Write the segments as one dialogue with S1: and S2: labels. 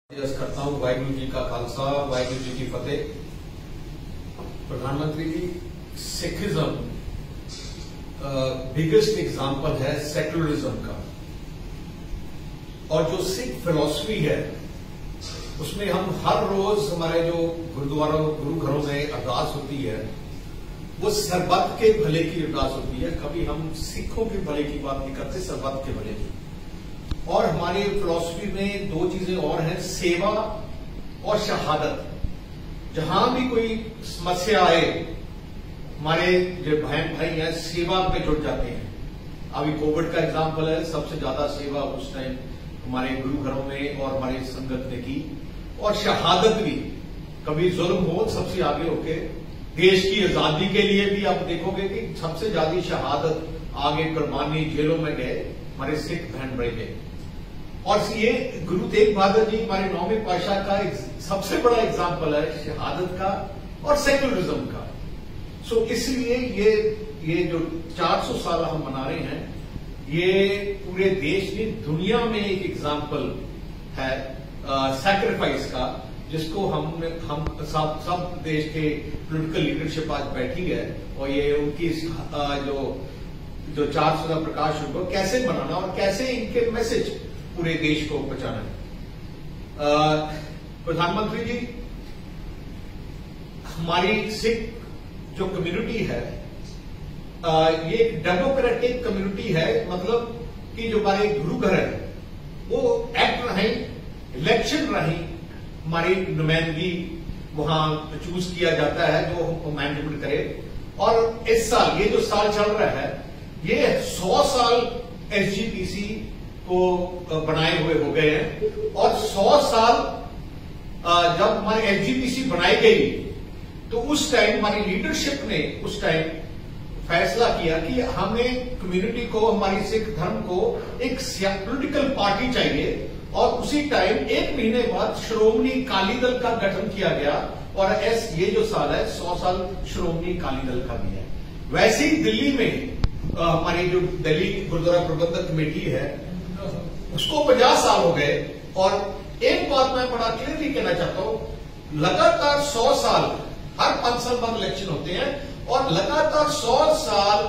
S1: करता हूं। वाहिगुरु जी का खालसा, वाहिगुरु जी की फतेह। प्रधानमंत्री जी, सिखिज्म बिगेस्ट एग्जाम्पल है सेक्युलरिज्म का, और जो सिख फिलॉसफी है उसमें हम हर रोज हमारे जो गुरु घरों में अरदास होती है वो सरबत के भले की अरदास होती है। कभी हम सिखों के भले की बात नहीं करते, सरबत के भले की। और हमारी फिलॉसफी में दो चीजें और हैं, सेवा और शहादत। जहां भी कोई समस्या आए, हमारे जो बहन भाई हैं सेवा में जुट जाते हैं। अभी कोविड का एग्जाम्पल है, सबसे ज्यादा सेवा उस टाइम हमारे गुरु घरों में और हमारी संगत ने की। और शहादत भी, कभी जुल्म हो सबसे आगे होके देश की आजादी के लिए भी आप देखोगे कि सबसे ज्यादा शहादत आगे कुर्बानी जेलों में गए हमारे सिख बहन भाई गए। और ये गुरु तेग बहादुर जी हमारे 9वें पातशाह का सबसे बड़ा एग्जाम्पल है शहादत का और सेक्युलरिज्म का। सो इसलिए ये जो 400 साल हम मना रहे हैं, ये पूरे देश की दुनिया में एक एग्जाम्पल है सैक्रिफाइस का, जिसको हम सब देश के पॉलिटिकल लीडरशिप आज बैठी है। और ये उनकी जो 400 का प्रकाश होगा कैसे मनाना और कैसे इनके मैसेज पूरे देश को पहुंचाना है। प्रधानमंत्री जी, हमारी सिख जो कम्युनिटी है ये एक डेमोक्रेटिक कम्युनिटी है। मतलब कि जो हमारे गुरु घर है वो एक्ट रहे, इलेक्शन रहे, हमारी नुमाइंदगी वहां चूज किया जाता है जो मैनेजमेंट करे। और इस साल, ये जो साल चल रहा है, ये 100 साल एसजीपीसी को बनाए हुए हो गए हैं। और 100 साल जब हमारी एसजीपीसी बनाई गई तो उस टाइम हमारी लीडरशिप ने उस टाइम फैसला किया कि हमें कम्युनिटी को, हमारी सिख धर्म को एक पॉलिटिकल पार्टी चाहिए। और उसी टाइम 1 महीने बाद श्रोमणी अकाली दल का गठन किया गया। और ये जो साल है 100 साल श्रोमणी अकाली दल का भी है। वैसे ही दिल्ली में हमारी जो दिल्ली गुरुद्वारा प्रबंधक कमेटी है उसको 50 साल हो गए। और एक बात मैं बड़ा क्लियरली कहना चाहता हूं, लगातार 100 साल, हर 5 साल बाद इलेक्शन होते हैं और लगातार 100 साल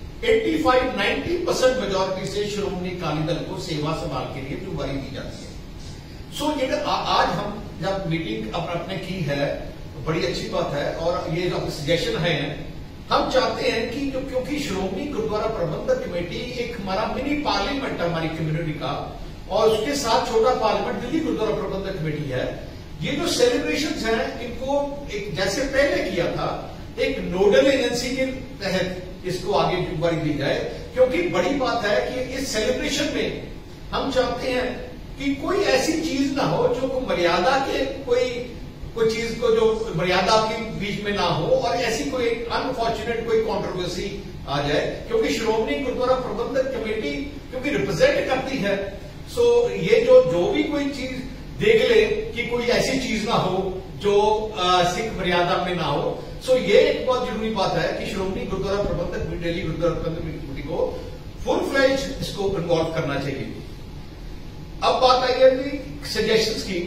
S1: 85-90% मेजोरिटी से श्रोमणी अकाली दल को सेवा संभाल के लिए जुम्मेवारी दी जाती है। सो ये आज हम जब मीटिंग अपने की है, बड़ी अच्छी बात है। और ये जो सजेशन है, हम चाहते हैं कि जो, क्योंकि श्रोमणी गुरुद्वारा प्रबंधक कमेटी एक हमारा मिनी पार्लियामेंट है हमारी कम्युनिटी का, और उसके साथ छोटा पार्लियामेंट दिल्ली गुरुद्वारा प्रबंधक कमेटी है। ये जो सेलिब्रेशंस हैं इनको एक जैसे पहले किया था, एक नोडल एजेंसी के तहत इसको आगे जुम्मेवारी दी जाए। क्योंकि बड़ी बात है कि इस सेलिब्रेशन में हम चाहते हैं कि कोई ऐसी चीज ना हो जो मर्यादा के कोई चीज को जो मर्यादा के बीच में ना हो, और ऐसी कोई अनफॉर्चुनेट कोई कंट्रोवर्सी आ जाए। क्योंकि श्रोमणी गुरुद्वारा प्रबंधक कमेटी क्योंकि रिप्रेजेंट करती है, सो ये जो भी कोई चीज देख ले कि कोई ऐसी चीज ना हो जो सिख मर्यादा में ना हो। सो ये एक बहुत जरूरी बात है कि श्रोमणी गुरुद्वारा प्रबंधक दिल्ली गुरुद्वारा प्रबंधक कमेटी को फुल फ्लेज इसको इन्वॉल्व करना चाहिए। अब बात आई है सजेशंस की।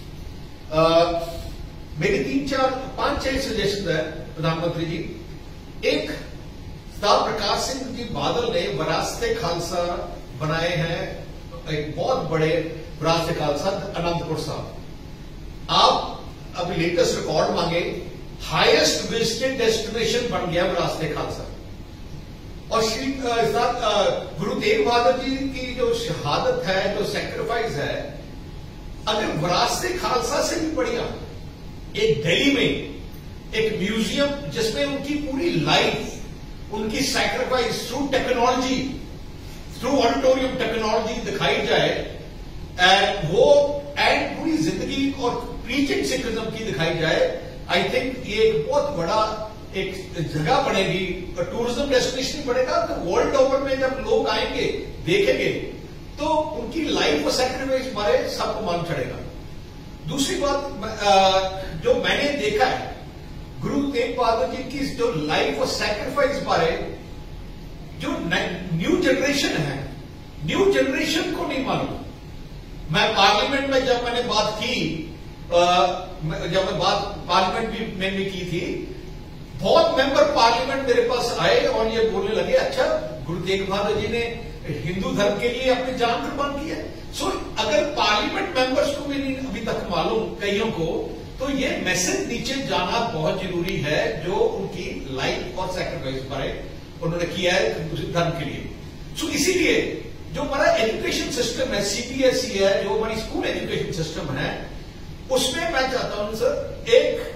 S1: मेरी 3-4-5-6 सजेशन है प्रधानमंत्री जी। एक, सरदार प्रकाश सिंह जी बादल ने विरासत खालसा बनाए हैं, एक बहुत बड़े विरासत खालसा अनंतपुर साहब। आप अभी लेटेस्ट रिकॉर्ड मांगे, हाईएस्ट विजिटेड डेस्टिनेशन बन गया विरासत खालसा। और श्री गुरु तेग बहादुर जी की जो शहादत है, जो सैक्रिफाइस है, अगर विरासत खालसा से भी बढ़िया एक दिल्ली में एक म्यूजियम जिसमें उनकी पूरी लाइफ, उनकी sacrifice through technology, through auditorium technology दिखाई जाए, वो एंड पूरी जिंदगी और प्रीचिंग सिखिज्म की दिखाई जाए, आई थिंक ये एक बहुत बड़ा एक जगह बनेगी, टूरिज्म डेस्टिनेशन बनेगा। तो वर्ल्ड ओवर में जब लोग आएंगे, देखेंगे, तो उनकी लाइफ और सैक्रिफाइस बारे सबको मालूम चढ़ेगा। दूसरी बात जो मैंने देखा है, गुरु तेग बहादुर जी की जो लाइफ और सैक्रिफाइस बारे जो न्यू जनरेशन है, न्यू जनरेशन को नहीं मालूम। मैं पार्लियामेंट में जब मैंने बात की, जब मैं बात पार्लियामेंट में भी की थी, बहुत मेंबर पार्लियामेंट मेरे पास आए और ये बोलने लगे, अच्छा गुरु तेग बहादुर जी ने हिंदू धर्म के लिए अपनी जान कुर्बान की है। सो अगर पार्लियामेंट मेंबर्स को भी नहीं अभी तक मालूम कईयों को, तो ये मैसेज नीचे जाना बहुत जरूरी है, जो उनकी लाइफ और सैक्रिफाइस पर उन्होंने किया है धर्म के लिए। सो इसीलिए जो हमारा एजुकेशन सिस्टम है, सीबीएसई है, जो हमारी स्कूल एजुकेशन सिस्टम है, उसमें मैं चाहता हूं सर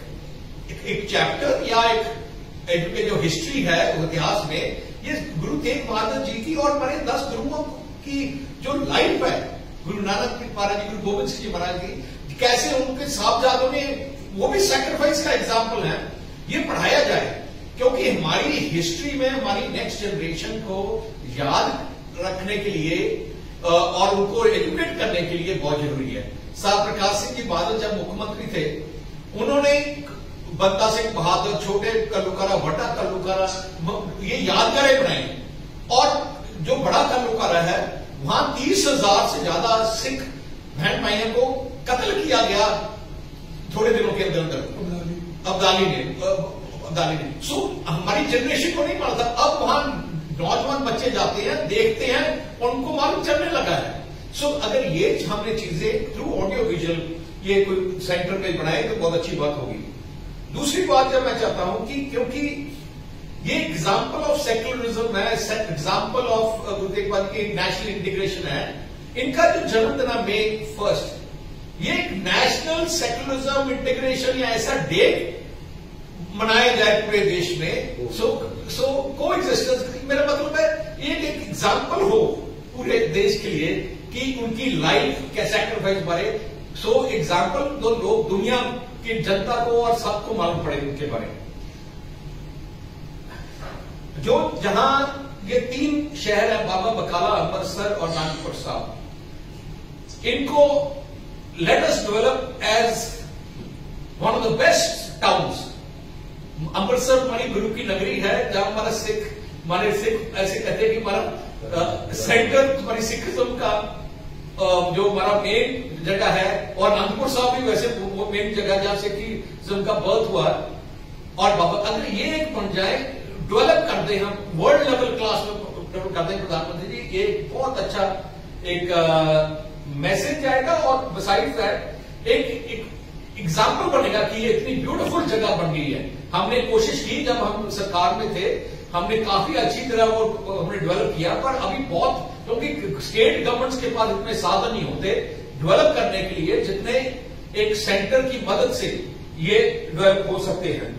S1: एक चैप्टर या एक जो हिस्ट्री है इतिहास में, ये गुरु तेग बहादुर जी की और हमारे 10 गुरुओं की जो लाइफ है, गुरु नानक महाराज जी, गुरु गोविंद सिंह जी महाराज जी, कैसे उनके साहबजादों ने, वो भी सैक्रिफाइस का एग्जाम्पल है, ये पढ़ाया जाए। क्योंकि हमारी हिस्ट्री में हमारी नेक्स्ट जनरेशन को याद रखने के लिए और उनको एजुकेट करने के लिए बहुत जरूरी है। साहब प्रकाश सिंह जी बादल जब मुख्यमंत्री थे, उन्होंने बंदा सिंह बहादुर, छोटे कल्लूकारा, बड़ा कल्लूकारा, ये यादगारें बनाई, और जो बड़ा कल्लूकारा है वहां 30,000 से ज्यादा सिख बहन भाइयों को कत्ल किया गया थोड़े दिनों के अंदर अंदर अब्दाली ने। सो हमारी जनरेशन को नहीं मालूम था, अब वहां नौजवान बच्चे जाते हैं, देखते हैं, उनको मालूम चलने लगा है। सो अगर ये हमने चीजें थ्रू ऑडियो विजुअल ये कोई सेंटर में बनाए तो बहुत अच्छी बात होगी। दूसरी बात जब मैं चाहता हूं कि क्योंकि ये एग्जाम्पल ऑफ सेक्युलरिज्म है, एग्जाम्पल ऑफ गुरु तेग बहादुर की नेशनल इंटीग्रेशन है, इनका जो जन्मदिन है May 1, ये एक नेशनल सेक्युलरिज्म इंटीग्रेशन या ऐसा डे मनाया जाए पूरे देश में। सो को एग्जिस्टेंस, मेरा मतलब है ये एक एग्जाम्पल हो पूरे देश के लिए कि उनकी लाइफ क्या सैक्रिफाइस बारे, सो एग्जाम्पल तो लोग दुनिया की जनता को और सबको मालूम पड़े उनके बारे में। जो जहां ये 3 शहर है, बाबा बकाला, अमृतसर और नागपुर साहब, इनको let us develop as one of the best towns. Amritsar हमारी गुरु की नगरी है, जहां हमारे सिख ऐसे कहते हैं कि हमारा सेंटर हमारी सिखिज्म का जो हमारा मेन जगह है, और नागपुर साहब भी वैसे वो मेन जगह जहां सिखिज्म का बर्थ हुआ। और बाबा अगर ये एक बन जाए, डेवलप कर दे, हम वर्ल्ड लेवल क्लास में डेवलप कर दें प्रधानमंत्री जी, ये बहुत अच्छा एक मैसेज जाएगा। और बिसाइड्स दैट एक एग्जाम्पल बनेगा कि ये इतनी ब्यूटीफुल जगह बन गई है। हमने कोशिश की, जब हम सरकार में थे, हमने काफी अच्छी तरह वो हमने डेवलप किया, पर अभी बहुत, क्योंकि स्टेट गवर्नमेंट्स के पास इतने साधन नहीं होते डेवलप करने के लिए, जितने एक सेंटर की मदद से ये डेवलप हो सकते हैं।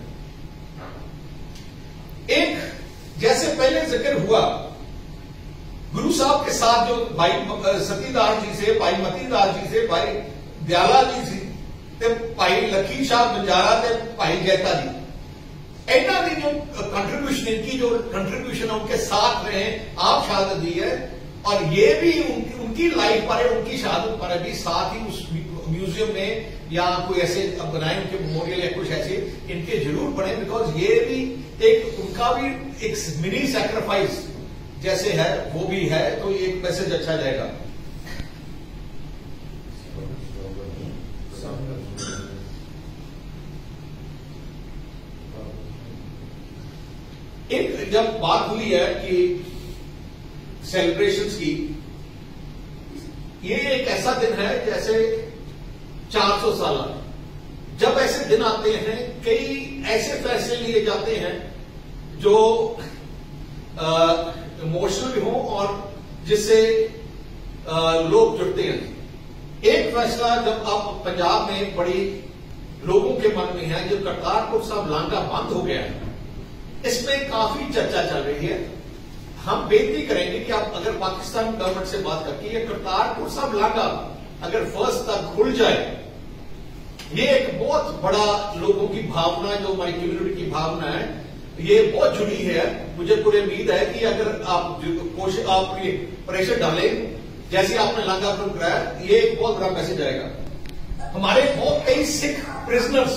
S1: एक जैसे पहले जिक्र हुआ, गुरु साहब के साथ जो भाई सतीदास जी से, भाई मतीदास जी से, भाई दयाला जी से, भाई लखी शाह बंजारा ते भाई जैता जी, इन्हों की जो कंट्रीब्यूशन, इनकी जो कंट्रीब्यूशन उनके साथ रहे, आप शहादत दी है, और ये भी उनकी लाइफ पर, उनकी शहादत पर भी साथ ही उस म्यूजियम में या कोई ऐसे बनाए उनके मेमोरियल या कुछ ऐसे इनके जरूर बने, बिकॉज ये भी एक उनका भी एक मिनी सैक्रिफाइस जैसे है, वो भी है, तो ये एक मैसेज अच्छा जाएगा। एक जब बात हुई है कि सेलिब्रेशंस की, ये एक ऐसा दिन है जैसे 400 साल, जब ऐसे दिन आते हैं, कई ऐसे फैसले लिए जाते हैं जो इमोशनल हो और जिससे लोग जुड़ते हैं। एक फैसला जब आप पंजाब में बड़ी लोगों के मन में है, जो करतारपुर साहब लांघा बंद हो गया है, इसमें काफी चर्चा चल रही है। हम बेनती करेंगे कि आप अगर पाकिस्तान गवर्नमेंट से बात करके ये करतारपुर साहब लांघा अगर 1 तक खुल जाए, ये एक बहुत बड़ा लोगों की भावना, जो हमारी कम्युनिटी की भावना है, ये बहुत जुड़ी है। मुझे पूरी उम्मीद है कि अगर आप कोशिश, आप ये प्रेशर डालें, जैसे आपने लांघा खुल कराया, ये एक बहुत बड़ा मैसेज आएगा। हमारे बहुत कई सिख प्रिजनर्स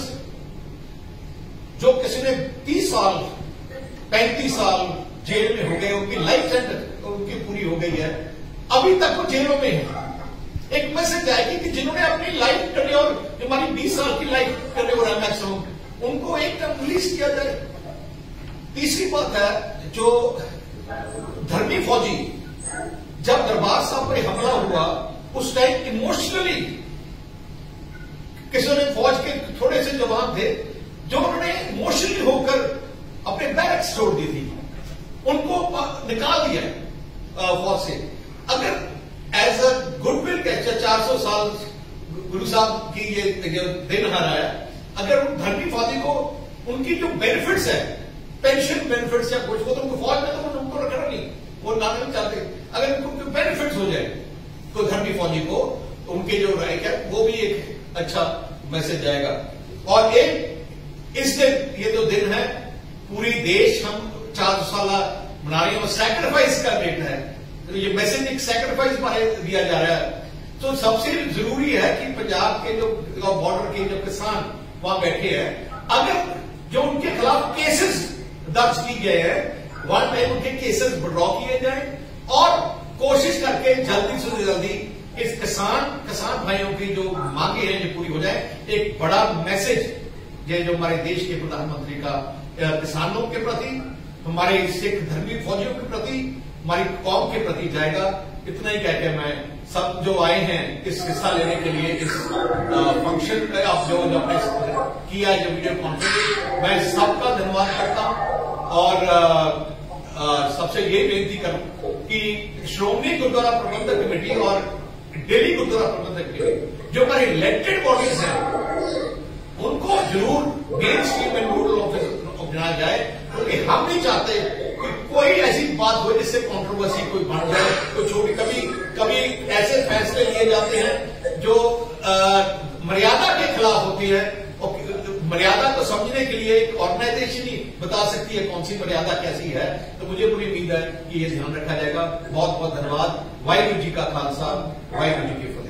S1: जो किसी ने 30 साल 35 साल जेल में हो गए, उनकी लाइफ सेंटेंस उनकी पूरी हो गई है, अभी तक वो जेलों में है। एक मैसेज जाएगी कि जिन्होंने अपनी लाइफ टेन्योर, हमारी 20 साल की लाइफ टेन्योर है मैक्सिमम, उनको एक टर्म रिलीज किया जाए। तीसरी बात है, जो धर्मी फौजी, जब दरबार साहब पे हमला हुआ उस टाइम इमोशनली किसी ने, फौज के थोड़े से जवान थे जो उन्होंने इमोशनली होकर अपने बैरक्स छोड़ दी थी, उनको निकाल दिया फौज से। अगर एज अ गुडविल के 400 साल गुरु साहब की ये दिन आ रहा है, अगर उन धर्मी फौजी को उनकी जो बेनिफिट्स है, पेंशन बेनिफिट्स या कुछ, वो तो उनको फौज में तो उनको रखना नहीं, वो लाना नहीं चाहते। अगर उनको बेनिफिट्स हो जाए तो धर्मी फौजी को, तो उनके जो राइट है वो भी एक अच्छा मैसेज जाएगा। और एक इस दिन, ये जो दिन है, पूरी देश हम 400 साल मना रहे हैं और सैक्रिफाइस का डेट है, तो ये मैसेज एक सैक्रिफाइस पर दिया जा रहा है। तो सबसे जरूरी है कि पंजाब के जो बॉर्डर के जो किसान वहां बैठे हैं, अगर जो उनके खिलाफ केसेस दर्ज किए गए हैं, वन टाइम उनके केसेस विड्रॉ किए जाए और कोशिश करके जल्दी से जल्दी इस किसान भाइयों की जो मांगे हैं जो पूरी हो जाए। एक बड़ा मैसेज ये जो हमारे देश के प्रधानमंत्री का किसानों के प्रति, हमारे सिख धर्मी फौजियों के प्रति, हमारी कौम के प्रति जाएगा। इतना ही कहकर मैं सब जो आए हैं इस हिस्सा लेने के लिए, इस फंक्शन पे आप जो आपने किया जो वीडियो कॉन्फ्रेंस, मैं सबका धन्यवाद करता हूं और सबसे ये बेनती करूं कि श्रोमणी गुरुद्वारा प्रबंधक कमेटी और दिल्ली गुरुद्वारा प्रबंधक कमेटी जो हमारी इलेक्टेड बॉडीज हैं, उनको जरूर मेन स्ट्रीम में नोडल ऑफिस बनाया जाए, क्योंकि हम नहीं चाहते कि कोई ऐसी बात हो जिससे कंट्रोवर्सी कोई बन जाए। तो छोटी कभी ऐसे फैसले लिए जाते हैं जो मर्यादा के खिलाफ होती है, और मर्यादा को समझने के लिए एक ऑर्गेनाइजेशन ही बता सकती है कौन सी मर्यादा कैसी है। तो मुझे पूरी उम्मीद है कि ये ध्यान रखा जाएगा। बहुत बहुत धन्यवाद। वाहिगुरू जी का खालसा, वाहिगुरू जी की फतेह।